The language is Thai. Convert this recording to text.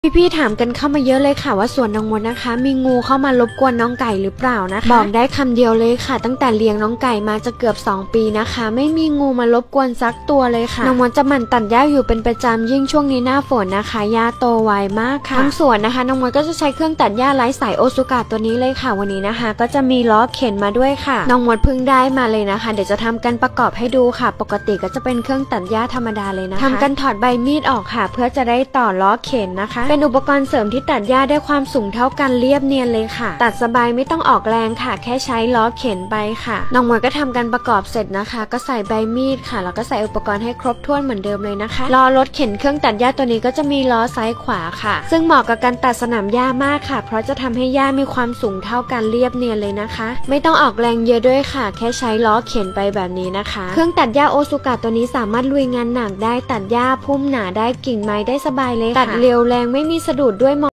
พี่ๆถามกันเข้ามาเยอะเลยค่ะว่าสวนน้องมดนะคะมีงูเข้ามารบกวนน้องไก่หรือเปล่านะคะบอกได้คำเดียวเลยค่ะตั้งแต่เลี้ยงน้องไก่มาจะเกือบ2 ปีนะคะไม่มีงูมารบกวนสักตัวเลยค่ะน้องมดจะหมั่นตัดหญ้าอยู่เป็นประจำยิ่งช่วงนี้หน้าฝนนะคะหญ้าโตไวมากค่ะทั้งสวนนะคะน้องมดก็จะใช้เครื่องตัดหญ้าไร้สายโอซูกะตัวนี้เลยค่ะวันนี้นะคะก็จะมีล้อเข็นมาด้วยค่ะน้องมดเพิ่งได้มาเลยนะคะเดี๋ยวจะทำกันประกอบให้ดูค่ะปกติก็จะเป็นเครื่องตัดหญ้าธรรมดาเลยนะคะทำกันถอดใบมีดออกค่ะเพื่อจะได้ต่อล้อเข็นนะคะเป็นอุปกรณ์เสริมที่ตัดหญ้าได้ความสูงเท่ากันเรียบเนียนเลยค่ะตัดสบายไม่ต้องออกแรงค่ะแค่ใช้ล้อเข็นไปค่ะน้องมวยก็ทำการประกอบเสร็จนะคะก็ใส่ใบมีดค่ะแล้วก็ใส่อุปกรณ์ให้ครบถ้วนเหมือนเดิมเลยนะคะล้อรถเข็นเครื่องตัดหญ้าตัวนี้ก็จะมีล้อซ้ายขวาค่ะซึ่งเหมาะกับการตัดสนามหญ้ามากค่ะเพราะจะทำให้หญ้ามีความสูงเท่ากันเรียบเนียนเลยนะคะไม่ต้องออกแรงเยอะด้วยค่ะแค่ใช้ล้อเข็นไปแบบนี้นะคะเครื่องตัดหญ้าโอซูกะตัวนี้สามารถลุยงานหนักได้ตัดหญ้าพุ่มหนาได้กิ่งไม้ได้สบายเลยค่ะตัดเร็วแรงไม่มีสะดุดด้วย